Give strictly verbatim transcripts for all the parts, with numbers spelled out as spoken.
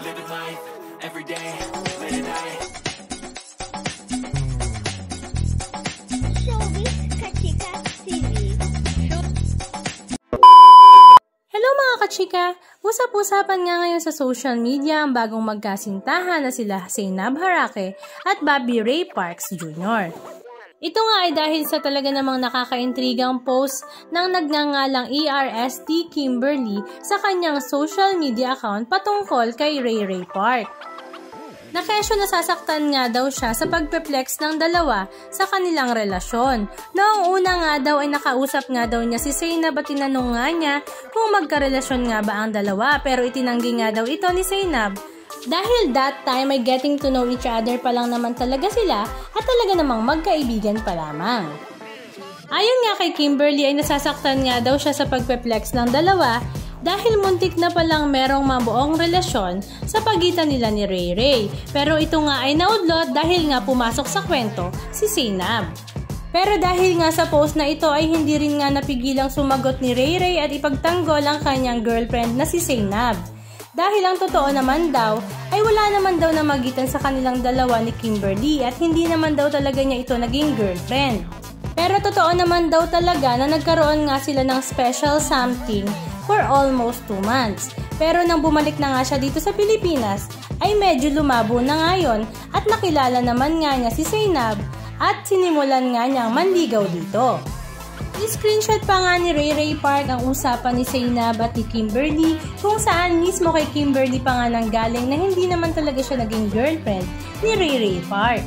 living life, every day, late at night. Showbiz, ka-Chikka T V. Hello mga ka-Chikka! Usap-usapan nga ngayon sa social media ang bagong magkasintahan na sila Zeinab Harake at Bobby Ray Parks Junior Ito nga ay dahil sa talaga namang nakakaintrigang post ng nagngangalang E R S T Kimberly sa kanyang social media account patungkol kay Rayray Park. Nakesyo nasasaktan nga daw siya sa pagpe-flex ng dalawa sa kanilang relasyon. Noong una nga daw ay nakausap nga daw niya si Zeinab at tinanong nga niya kung magkarelasyon nga ba ang dalawa, pero itinanggi nga daw ito ni Zeinab. Dahil that time ay getting to know each other pa lang naman talaga sila at talaga namang magkaibigan pa lamang. Ayon nga kay Kimberly ay nasasaktan nga daw siya sa pagpe-flex ng dalawa dahil muntik na palang merong mabuong relasyon sa pagitan nila ni Rayray. Pero ito nga ay naudlot dahil nga pumasok sa kwento si Zeinab. Pero dahil nga sa post na ito ay hindi rin nga napigilang sumagot ni Rayray at ipagtanggol ang kanyang girlfriend na si Zeinab. Dahil ang totoo naman daw ay wala naman daw na magitan sa kanilang dalawa ni Kimberly at hindi naman daw talaga niya ito naging girlfriend. Pero totoo naman daw talaga na nagkaroon nga sila ng special something for almost two months. Pero nang bumalik na nga siya dito sa Pilipinas ay medyo lumabo na ngayon at nakilala naman nga niya si Zeinab at sinimulan nga niyang manligaw dito. I-screenshot pa nga ni Rayray Park ang usapan ni Zeinab at ni Kimberly kung saan mismo kay Kimberly pa nga nang galing na hindi naman talaga siya naging girlfriend ni Rayray Park.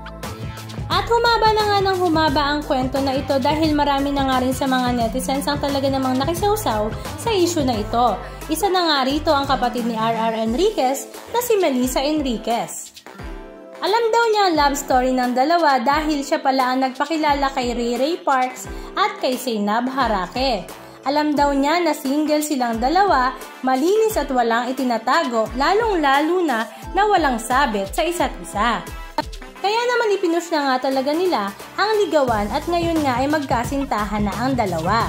At humaba na nga ng humaba ang kwento na ito dahil marami na nga rin sa mga netizens ang talaga namang nakisawsaw sa issue na ito. Isa na nga rito ang kapatid ni R R Enriquez na si Melissa Enriquez. Alam daw niya ang love story ng dalawa dahil siya pala ang nagpakilala kay Rayray Parks at kay Zeinab Harake. Alam daw niya na single silang dalawa, malinis at walang itinatago, lalong-lalo na na walang sabit sa isa't isa. Kaya naman ipinush na nga talaga nila ang ligawan at ngayon nga ay magkasintahan na ang dalawa.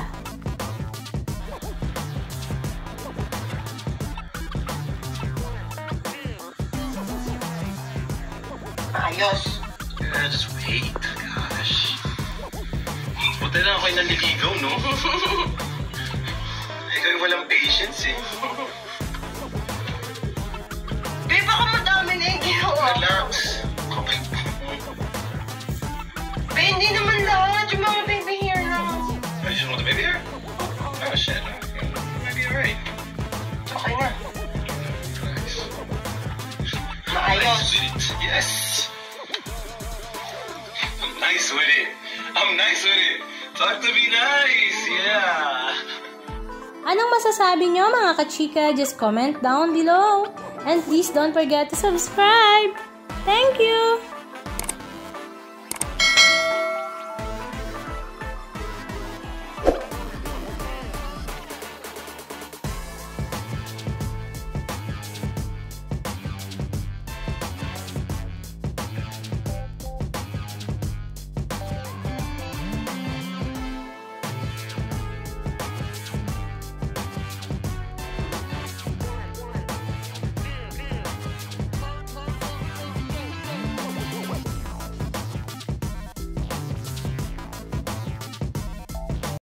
Ayos. Yeah, just wait. Gosh. Buti na ako'y nanliligaw, no? Ikaw yung walang patience, eh. Babe, baka madami na yung ginawa. Relax. Okay. Babe, hindi naman lahat. Yung mga baby hair lang. I just want the baby hair? Oh, shit. Maybe you're right. Okay na. Nice. Maayos. Nice with it. Yes. I'm nice with it. I'm nice with it. Talk to me nice. Yeah. Anong masasabi nyo mga ka-Chikka? Just comment down below. And please don't forget to subscribe. Thank you!